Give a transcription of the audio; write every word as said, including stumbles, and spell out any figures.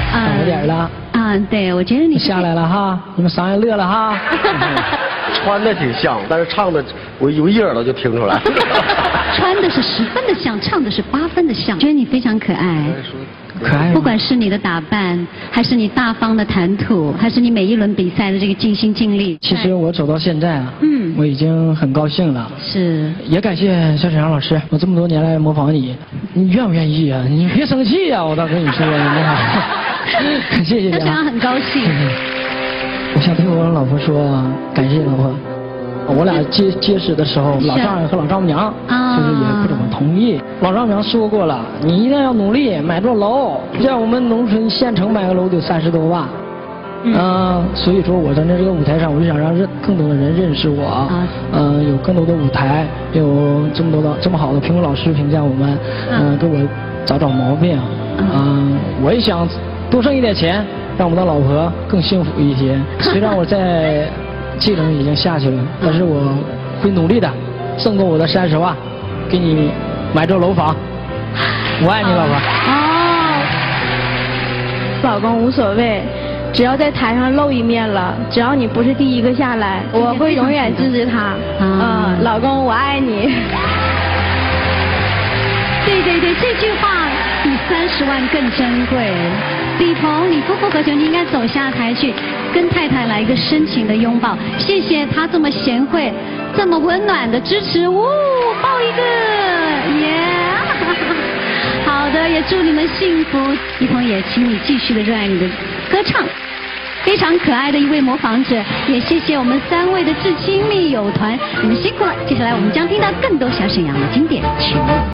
早点了。 啊，对，我觉得你下来了哈，你们商业乐了哈。 穿的挺像，但是唱的我有一耳朵就听出来。 穿的是十分的像，唱的是八分的像，觉得你非常可爱。 可爱。 不管是你的打扮，还是你大方的谈吐，还是你每一轮比赛的这个尽心尽力。 其实我走到现在啊， 嗯， 我已经很高兴了。 是。 也感谢小沈阳老师，我这么多年来模仿你，你愿不愿意啊？你别生气呀、啊，我倒跟你说，谢谢你、啊。 小沈阳很高兴。 我想对我老婆说，感谢老婆。我俩结结识的时候，老丈人和老丈母娘就是也不怎么同意。老丈母娘说过了，你一定要努力买座楼，在我们农村县城买个楼得三十多万。嗯、呃，所以说我在这个舞台上，我就想让认更多的人认识我。嗯、呃，有更多的舞台，有这么多的这么好的评委老师评价我们，嗯、呃，给我找找毛病。嗯、呃，我也想多挣一点钱，让我们的老婆更幸福一些。虽然我在技能已经下去了，但是我会努力的，挣够我的三十万，给你买座楼房。我爱你，老婆。 哦，老公无所谓，只要在台上露一面了，只要你不是第一个下来，我会永远支持他。嗯，老公我爱你。 对对对，这句话比三十万更珍贵。李鹏，你夫复何求？你应该走下台去，跟太太来一个深情的拥抱。谢谢他这么贤惠、这么温暖的支持，呜，抱一个，耶、yeah ！好的，也祝你们幸福。李鹏也请你继续的热爱你的歌唱。非常可爱的一位模仿者，也谢谢我们三位的至亲密友团，你们辛苦了。接下来我们将听到更多小沈阳的经典曲目。